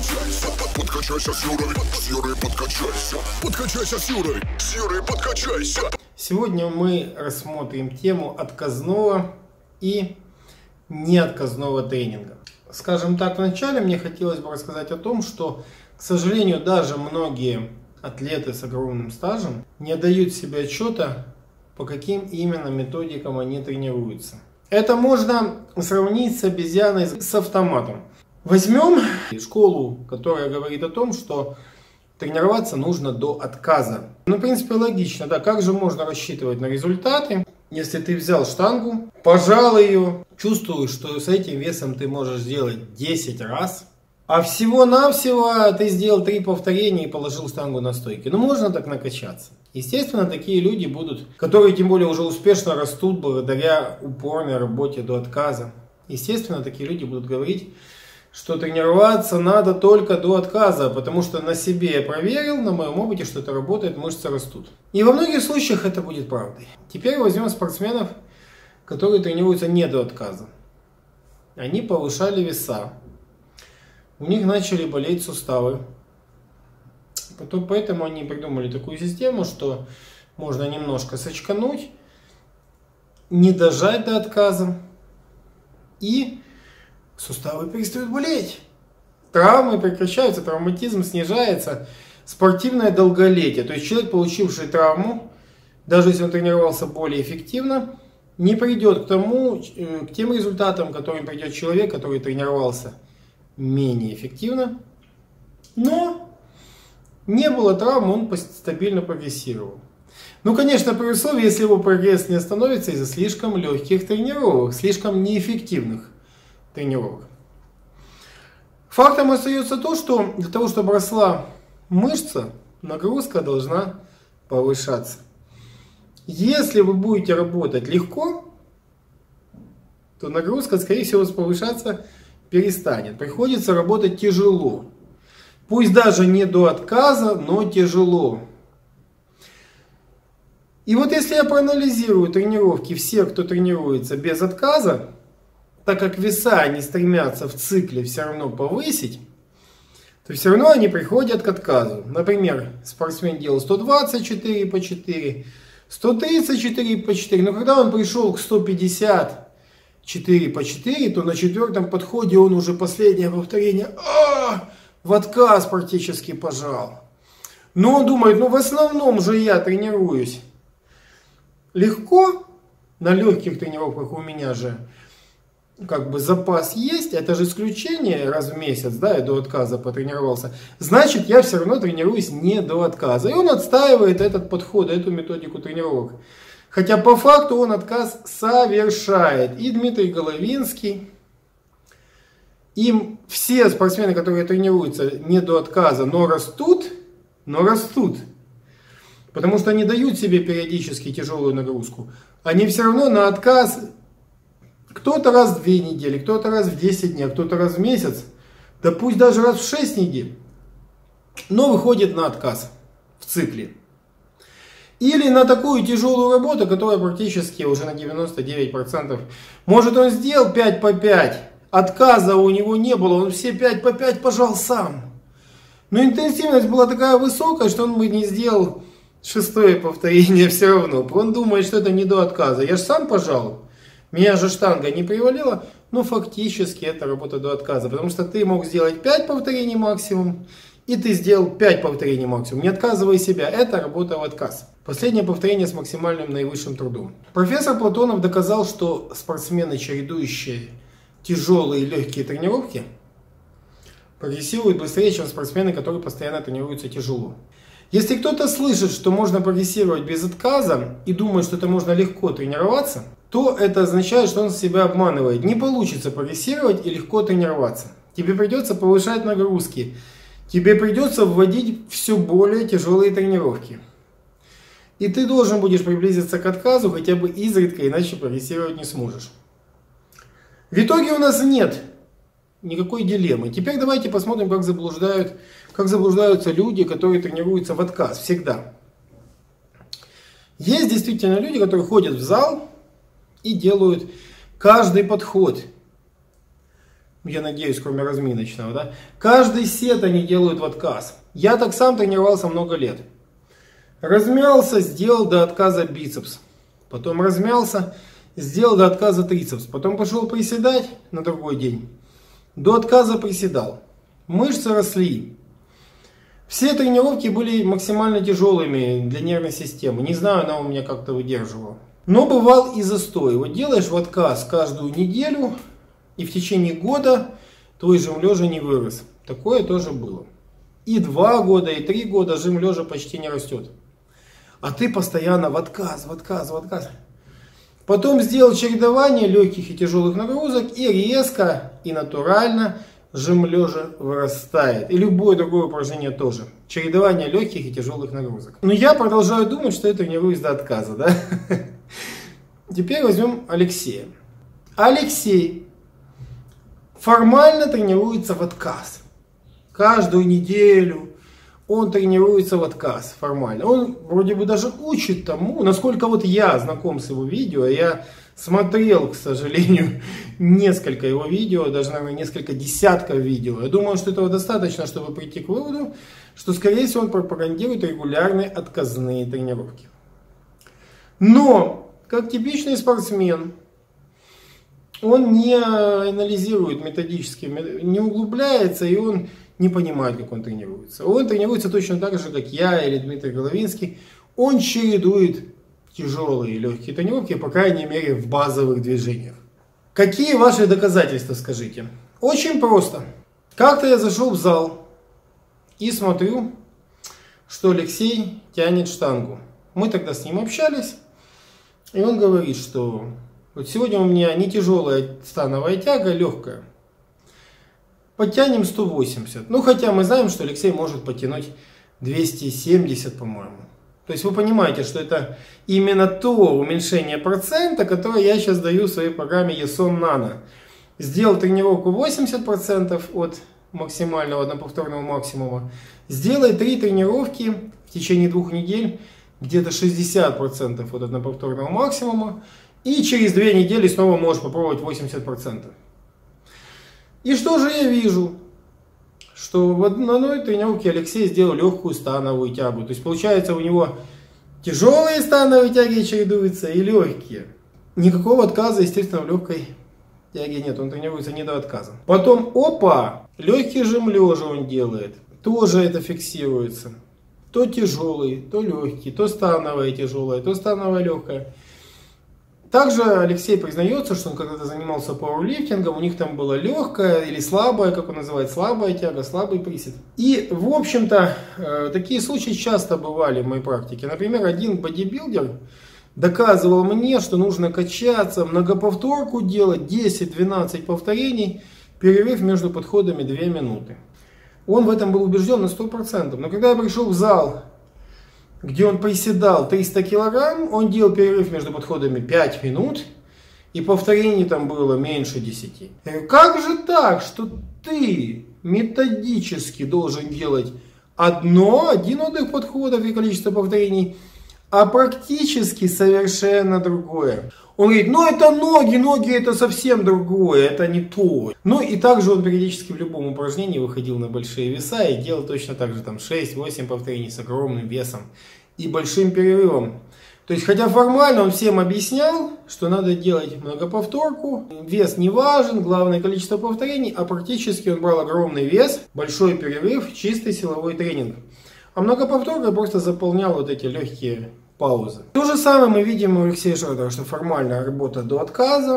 Подкачайся с Юрой подкачайся. Подкачайся с Юрой подкачайся. Сегодня мы рассмотрим тему отказного и неотказного тренинга. Скажем так, вначале мне хотелось бы рассказать о том, что, к сожалению, даже многие атлеты с огромным стажем не дают себе отчета, по каким именно методикам они тренируются. Это можно сравнить с обезьяной с автоматом. Возьмем школу, которая говорит о том, что тренироваться нужно до отказа. Ну, в принципе, логично, да, как же можно рассчитывать на результаты, если ты взял штангу, пожал ее, чувствуешь, что с этим весом ты можешь сделать 10 раз, а всего-навсего ты сделал 3 повторения и положил штангу на стойке. Ну, можно так накачаться. Естественно, такие люди будут, которые тем более уже успешно растут благодаря упорной работе до отказа. Естественно, такие люди будут говорить, что тренироваться надо только до отказа, потому что на себе я проверил, на моем опыте, что это работает, мышцы растут. И во многих случаях это будет правдой. Теперь возьмем спортсменов, которые тренируются не до отказа. Они повышали веса, у них начали болеть суставы. Поэтому они придумали такую систему, что можно немножко сочкануть, не дожать до отказа, и суставы перестают болеть. Травмы прекращаются, травматизм снижается, спортивное долголетие. То есть человек, получивший травму, даже если он тренировался более эффективно, не придет к тем результатам, к которым придет человек, который тренировался менее эффективно, но не было травм, он стабильно прогрессировал. Ну, конечно, при условии, если его прогресс не остановится из-за слишком легких тренировок, слишком неэффективных тренировок. Фактом остается то, что для того, чтобы росла мышца, нагрузка должна повышаться. Если вы будете работать легко, то нагрузка, скорее всего, повышаться перестанет. Приходится работать тяжело. Пусть даже не до отказа, но тяжело. И вот если я проанализирую тренировки всех, кто тренируется без отказа, так как веса они стремятся в цикле все равно повысить, то все равно они приходят к отказу. Например, спортсмен делал 124 по 4, 134 по 4, но когда он пришел к 154 по 4, то на 4-м подходе он уже последнее повторение в отказ практически пожал. Но он думает, в основном же я тренируюсь легко, на легких тренировках у меня же запас есть, это же исключение раз в месяц, да, я до отказа потренировался, значит я все равно тренируюсь не до отказа. И он отстаивает этот подход, эту методику тренировок. Хотя по факту он отказ совершает. И Дмитрий Головинский, им все спортсмены, которые тренируются не до отказа, но растут, потому что они дают себе периодически тяжелую нагрузку, они все равно на отказ, кто-то раз в 2 недели, кто-то раз в 10 дней, кто-то раз в месяц, да пусть даже раз в 6 недель, но выходит на отказ в цикле. Или на такую тяжелую работу, которая практически уже на 99%. Может, он сделал 5 по 5, отказа у него не было, он все 5 по 5 пожал сам. Но интенсивность была такая высокая, что он бы не сделал 6-е повторение все равно. Он думает, что это не до отказа. Я же сам пожал, меня же штанга не привалила, но фактически это работа до отказа. Потому что ты мог сделать 5 повторений максимум, и ты сделал 5 повторений максимум. Не отказывай себя, это работа в отказ. Последнее повторение с максимальным наивысшим трудом. Профессор Платонов доказал, что спортсмены, чередующие тяжелые и легкие тренировки, прогрессируют быстрее, чем спортсмены, которые постоянно тренируются тяжело. Если кто-то слышит, что можно прогрессировать без отказа и думает, что это можно легко тренироваться, то это означает, что он себя обманывает. Не получится прогрессировать и легко тренироваться. Тебе придется повышать нагрузки. Тебе придется вводить все более тяжелые тренировки. И ты должен будешь приблизиться к отказу хотя бы изредка, иначе прогрессировать не сможешь. В итоге у нас нет никакой дилеммы. Теперь давайте посмотрим, как заблуждаются люди, которые тренируются в отказ всегда. Есть действительно люди, которые ходят в зал и делают каждый подход я надеюсь, кроме разминочного, да, каждый сет они делают в отказ. Я так сам тренировался много лет. Размялся, сделал до отказа бицепс. Потом размялся, сделал до отказа трицепс. Потом пошел приседать на другой день. До отказа приседал. Мышцы росли. Все тренировки были максимально тяжелыми для нервной системы. Не знаю, она у меня как-то выдерживала. Но бывал и застой. Вот делаешь в отказ каждую неделю, и в течение года твой жим лежа не вырос. Такое тоже было. И 2 года, и 3 года жим лежа почти не растет. А ты постоянно в отказ, в отказ, в отказ. Потом сделал чередование легких и тяжелых нагрузок, и резко, и натурально жим лежа вырастает. И любое другое упражнение тоже. Чередование легких и тяжелых нагрузок. Но я продолжаю думать, что я тренируюсь до отказа. Да? Теперь возьмем Алексея. Алексей формально тренируется в отказ. Каждую неделю он тренируется в отказ формально. Он вроде бы даже учит тому, насколько вот я знаком с его видео. Я смотрел, к сожалению, несколько его видео, даже, наверное, несколько десятков видео. Я думаю, что этого достаточно, чтобы прийти к выводу, что, скорее всего, он пропагандирует регулярные отказные тренировки. Но, как типичный спортсмен, он не анализирует методически, не углубляется, и он не понимает, как он тренируется. Он тренируется точно так же, как я или Дмитрий Головинский. Он чередует тяжелые и легкие тренировки, по крайней мере, в базовых движениях. Какие ваши доказательства, скажите? Очень просто. Как-то я зашел в зал и смотрю, что Алексей тянет штангу. Мы тогда с ним общались, и он говорит, что вот сегодня у меня не тяжелая становая тяга, легкая. Подтянем 180. Ну, хотя мы знаем, что Алексей может потянуть 270, по-моему. То есть вы понимаете, что это именно то уменьшение процента, которое я сейчас даю в своей программе ESON Nano. Сделал тренировку 80% от максимального одноповторного максимума. Сделай 3 тренировки в течение 2 недель, где-то 60% от одноповторного максимума. И через 2 недели снова можешь попробовать 80%. И что же я вижу? Что в одной тренировке Алексей сделал легкую становую тягу. То есть получается у него тяжелые становые тяги чередуются и легкие. Никакого отказа, естественно, в легкой тяге нет. Он тренируется не до отказа. Потом, опа, легкий жим лежа он делает. Тоже это фиксируется. То тяжелый, то легкий, то становая тяжелая, то становая легкая. Также Алексей признается, что он когда-то занимался пауэрлифтингом, у них там была легкая или слабая, как он называет, слабая тяга, слабый присед. И, в общем-то, такие случаи часто бывали в моей практике. Например, один бодибилдер доказывал мне, что нужно качаться, многоповторку делать, 10-12 повторений, перерыв между подходами 2 минуты. Он в этом был убежден на 100%. Но когда я пришел в зал, где он приседал 300 килограмм, он делал перерыв между подходами 5 минут, и повторений там было меньше 10. Как же так, что ты методически должен делать один отдых подходов и количество повторений, а практически совершенно другое? Он говорит, ну это ноги это совсем другое, это не то. Ну и также он периодически в любом упражнении выходил на большие веса и делал точно так же там 6-8 повторений с огромным весом и большим перерывом. То есть, хотя формально он всем объяснял, что надо делать многоповторку, вес не важен, главное количество повторений, а практически он брал огромный вес, большой перерыв, чистый силовой тренинг. А многоповторка просто заполнял вот эти легкие паузы. То же самое мы видим у Алексея Шрадова, что формально работа до отказа,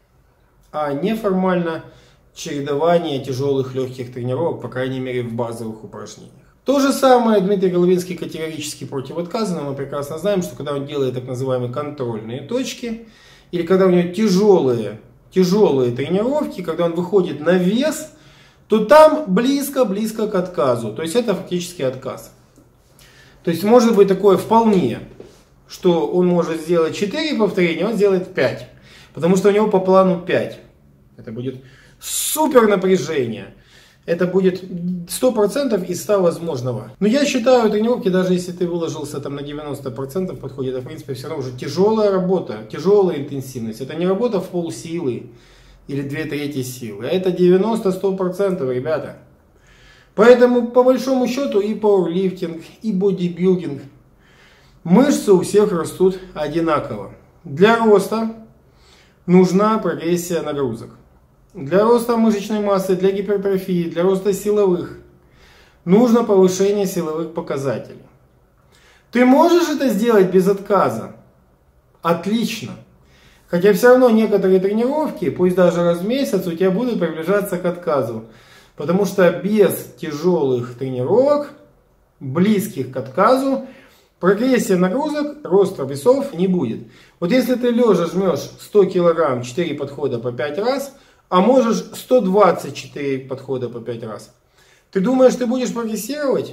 а неформально чередование тяжелых легких тренировок, по крайней мере в базовых упражнениях. То же самое Дмитрий Головинский категорически против отказа, но мы прекрасно знаем, что когда он делает так называемые контрольные точки, или когда у него тяжелые тренировки, когда он выходит на вес, то там близко к отказу. То есть это фактически отказ. То есть может быть такое вполне, что он может сделать 4 повторения, он сделает 5. Потому что у него по плану 5. Это будет супер напряжение. Это будет 100% из 100 возможного. Но я считаю, тренировки, даже если ты выложился там на 90% подходит, это в принципе все равно уже тяжелая работа, тяжелая интенсивность. Это не работа в полсилы. или 2/3 силы. Это 90-100%, ребята. Поэтому по большому счету и пауэрлифтинг, и бодибилдинг, мышцы у всех растут одинаково. Для роста нужна прогрессия нагрузок. Для роста мышечной массы, для гипертрофии, для роста силовых нужно повышение силовых показателей. Ты можешь это сделать без отказа? Отлично. Хотя все равно некоторые тренировки, пусть даже раз в месяц, у тебя будут приближаться к отказу. Потому что без тяжелых тренировок, близких к отказу, прогрессия нагрузок, роста весов не будет. Вот если ты лежа жмешь 100 кг 4 подхода по 5 раз, а можешь 124 подхода по 5 раз, ты думаешь, ты будешь прогрессировать?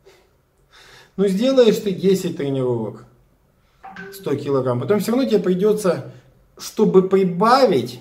Ну сделаешь ты 10 тренировок 100 кг, потом все равно тебе придется, чтобы прибавить,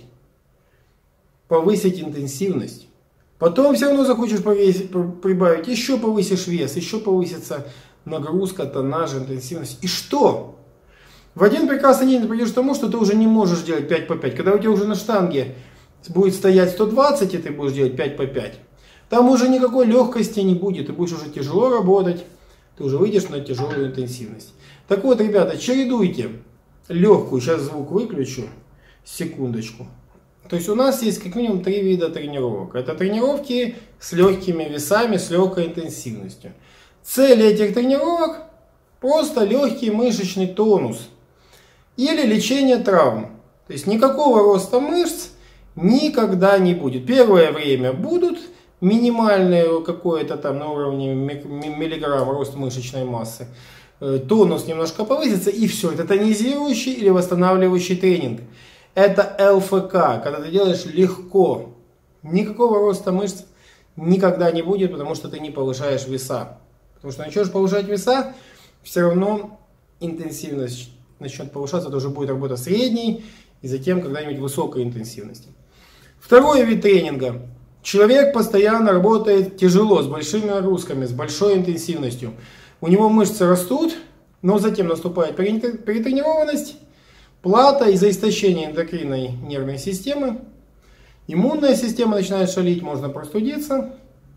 повысить интенсивность. Потом все равно захочешь прибавить, еще повысишь вес, еще повысится нагрузка, тоннаж, интенсивность. И что? В один прекрасный день ты придешь к тому, что ты уже не можешь делать 5 по 5. Когда у тебя уже на штанге будет стоять 120, и ты будешь делать 5 по 5, там уже никакой легкости не будет. Ты будешь уже тяжело работать, ты уже выйдешь на тяжелую интенсивность. Так вот, ребята, чередуйте легкую, сейчас звук выключу, секундочку. То есть у нас есть как минимум 3 вида тренировок. Это тренировки с легкими весами, с легкой интенсивностью. Цель этих тренировок просто легкий мышечный тонус или лечение травм. То есть никакого роста мышц никогда не будет. Первое время будут минимальные какое-то там на уровне миллиграмм рост мышечной массы. Тонус немножко повысится и все. Это тонизирующий или восстанавливающий тренинг. Это ЛФК, когда ты делаешь легко. Никакого роста мышц никогда не будет, потому что ты не повышаешь веса. Потому что начнешь повышать веса, все равно интенсивность начнет повышаться, это уже будет работа средней и затем когда-нибудь высокой интенсивности. Второй вид тренинга. Человек постоянно работает тяжело, с большими нагрузками, с большой интенсивностью. У него мышцы растут, но затем наступает перетренированность, плата из-за истощения эндокринной нервной системы. Иммунная система начинает шалить, можно простудиться.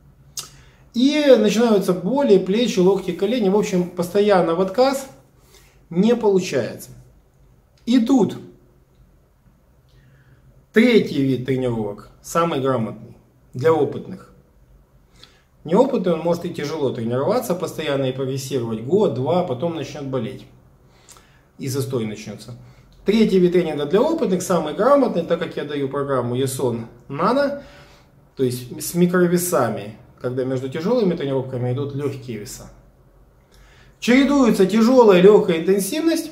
И начинаются боли, плечи, локти, колени. В общем, постоянно в отказ не получается. И тут третий вид тренировок, самый грамотный, для опытных. Неопытный, он может и тяжело тренироваться, постоянно и прогрессировать год, два, потом начнет болеть. И застой начнется. Третий вид тренинга для опытных, самый грамотный, так как я даю программу ESON Nano, то есть с микровесами, когда между тяжелыми тренировками идут легкие веса. Чередуется тяжелая и легкая интенсивность,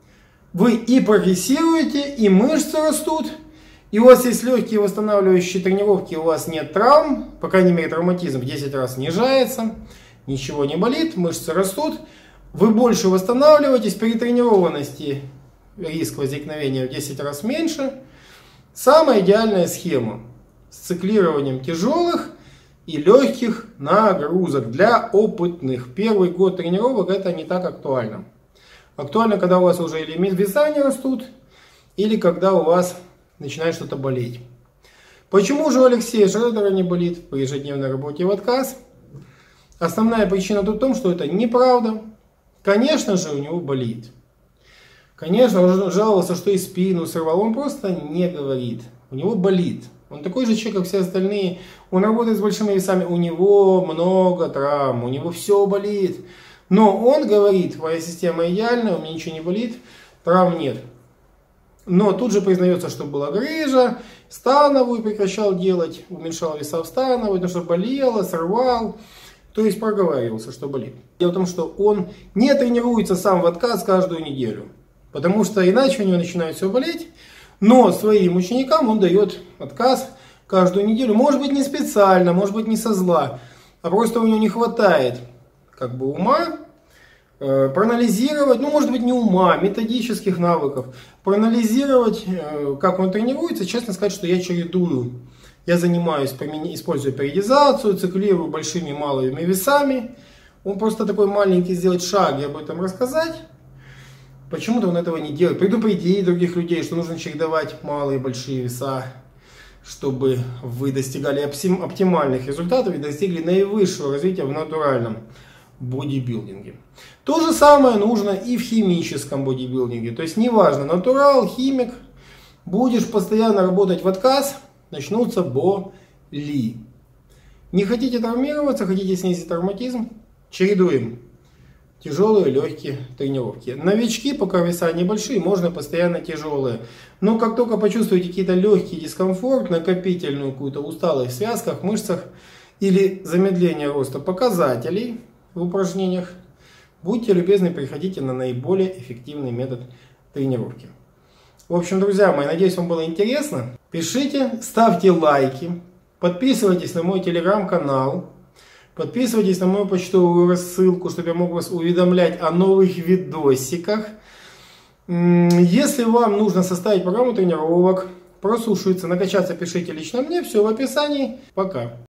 вы и прогрессируете, и мышцы растут, и у вас есть легкие восстанавливающие тренировки, у вас нет травм, по крайней мере травматизм в 10 раз снижается, ничего не болит, мышцы растут, вы больше восстанавливаетесь, перетренированности, риск возникновения в 10 раз меньше. Самая идеальная схема с циклированием тяжелых и легких нагрузок для опытных. Первый год тренировок это не так актуально. Актуально, когда у вас уже или веса не растут, или когда у вас начинает что-то болеть. Почему же у Алексея Шредера не болит при ежедневной работе в отказ? Основная причина тут в том, что это неправда. Конечно же, у него болит. Конечно, он жаловался, что и спину сорвал. Он просто не говорит. У него болит. Он такой же человек, как все остальные. Он работает с большими весами. У него много травм. У него все болит. Но он говорит, моя система идеальная, у меня ничего не болит, травм нет. Но тут же признается, что была грыжа, становую прекращал делать, уменьшал веса в становую, потому что болело, сорвал. То есть проговаривался, что болит. Дело в том, что он не тренируется сам в отказ каждую неделю. Потому что иначе у него начинает все болеть. Но своим ученикам он дает отказ каждую неделю. Может быть не специально, может быть не со зла. А просто у него не хватает как бы ума проанализировать, ну может быть не ума, методических навыков. Проанализировать, как он тренируется. Честно сказать, что я чередую. Я занимаюсь, используя периодизацию, циклирую большими и малыми весами. Он просто такой маленький сделать шаг и об этом рассказать. Почему-то он этого не делает. Предупредить других людей, что нужно чередовать малые и большие веса. чтобы вы достигали оптимальных результатов и достигли наивысшего развития в натуральном бодибилдинге. То же самое нужно и в химическом бодибилдинге. То есть неважно, натурал, химик, будешь постоянно работать в отказ, начнутся боли. Не хотите травмироваться, хотите снизить травматизм, чередуем тяжелые, легкие тренировки. Новички, пока веса небольшие, можно постоянно тяжелые. Но как только почувствуете какие-то легкий дискомфорт, накопительную какую-то усталость в связках, мышцах или замедление роста показателей в упражнениях, будьте любезны, переходите на наиболее эффективный метод тренировки. В общем, друзья мои, надеюсь, вам было интересно. Пишите, ставьте лайки, подписывайтесь на мой телеграм-канал. Подписывайтесь на мою почтовую рассылку, чтобы я мог вас уведомлять о новых видосиках. Если вам нужно составить программу тренировок, прослушаться, накачаться, пишите лично мне. Все в описании. Пока.